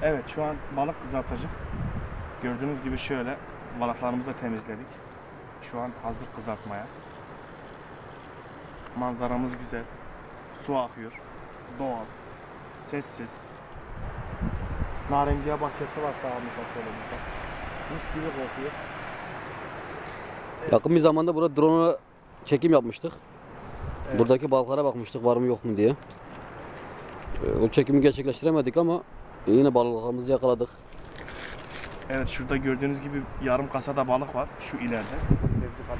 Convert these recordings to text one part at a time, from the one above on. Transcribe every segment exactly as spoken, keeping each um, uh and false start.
Evet, şu an balık kızartacak. Gördüğünüz gibi şöyle balıklarımızı da temizledik. Şu an hazır kızartmaya. Manzaramız güzel. Su akıyor. Doğal. Sessiz. Narenciye bahçesi var sağımızda solumuzda. Mis gibi kokuyor. Evet. Yakın bir zamanda burada drone'la çekim yapmıştık. Evet. Buradaki balıklara bakmıştık var mı yok mu diye. O çekimi gerçekleştiremedik ama yine balıklarımızı yakaladık. Evet, şurada gördüğünüz gibi yarım kasada balık var. Şu ileride. Hepsi kaldı.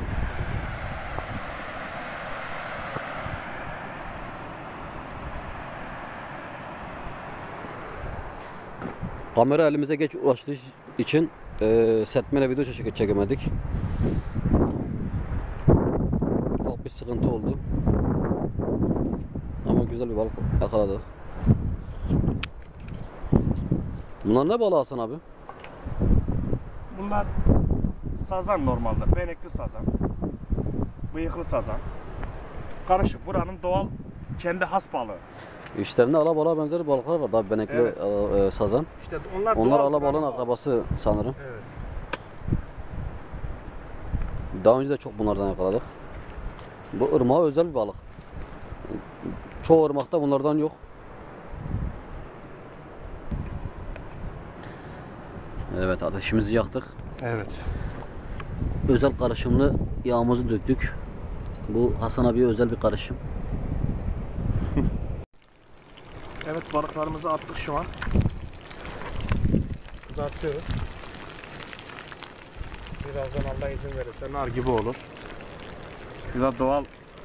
Kamera elimize geç ulaştığı için e, sertmeyle video çek çekemedik. Çok bir sıkıntı oldu. Ama güzel bir balık yakaladık. Bunlar ne balığı Hasan abi? Bunlar sazan normalde. Benekli sazan. Bıyıklı sazan. Karışık. Buranın doğal kendi has balığı. İşlerinde alabalığa benzer balıklar var. Daha benekli Evet. e, sazan. İşte onlar, Onlar doğal alabalığın buranın akrabası sanırım. Evet. Daha önce de çok bunlardan yakaladık. Bu ırmağa özel bir balık. Çoğu ırmakta bunlardan yok. Evet, ateşimizi yaktık. Evet. Özel karışımlı yağımızı döktük. Bu Hasan abiye özel bir karışım. Evet, balıklarımızı attık şu an. Kızartıyoruz. Birazdan Allah izin verirse nar gibi olur. Şurada doğal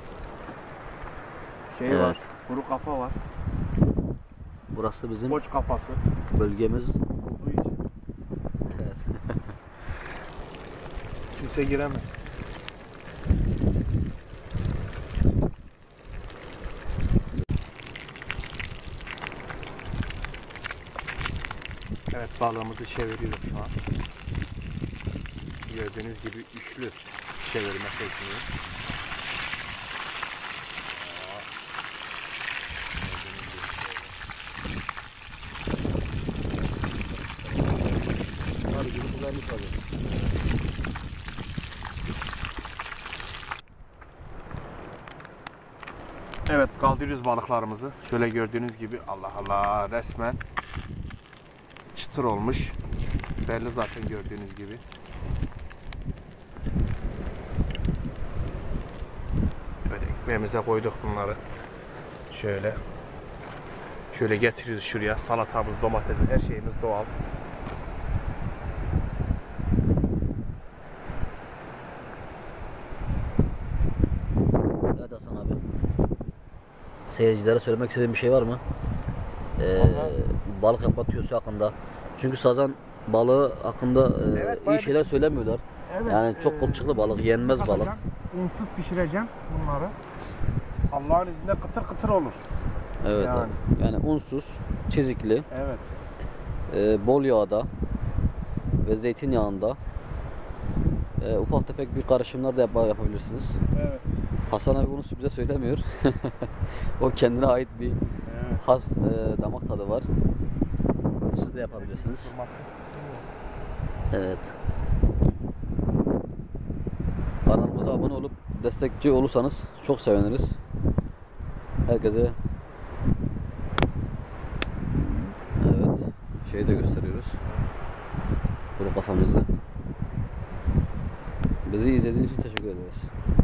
şey Evet. var. Kuru kafa var. Burası bizim Koç kafası. bölgemiz. Bu için Evet. kimse giremez. Evet, balığımızı çeviriyoruz şu an. Gördüğünüz gibi üçlü çevirme şekli. Evet, kaldırıyoruz balıklarımızı. Şöyle gördüğünüz gibi Allah Allah resmen çıtır olmuş. Belli zaten gördüğünüz gibi. Böyle ekmeğimize koyduk bunları. Şöyle. Şöyle getiriyoruz şuraya. Salatamız, domatesimiz, her şeyimiz doğal. Evet Hasan abi. Seyircilere söylemek istediğin bir şey var mı? Ee, balık yapma tüyosu hakkında. Çünkü sazan balığı hakkında e, Evet, iyi bayağı şeyler bir- söylemiyorlar. Evet, Yani çok e, kılçıklı balık, yenmez balık. katacağım, unsuz pişireceğim bunları. Allah'ın izniyle kıtır kıtır olur. Evet Yani. abi. Yani unsuz, çizikli, Evet. e, bol yağda ve zeytinyağında e, ufak tefek bir karışımlar da yap yapabilirsiniz. Evet. Hasan abi bunu bize söylemiyor. O kendine ait bir Evet. has e, damak tadı var. Bunu siz de yapabilirsiniz. Durması. Evet. Kanalımıza abone olup destekçi olursanız çok seviniriz. Herkese evet, şeyi de gösteriyoruz. Kuru kafamızı. Bizi izlediğiniz için teşekkür ederiz.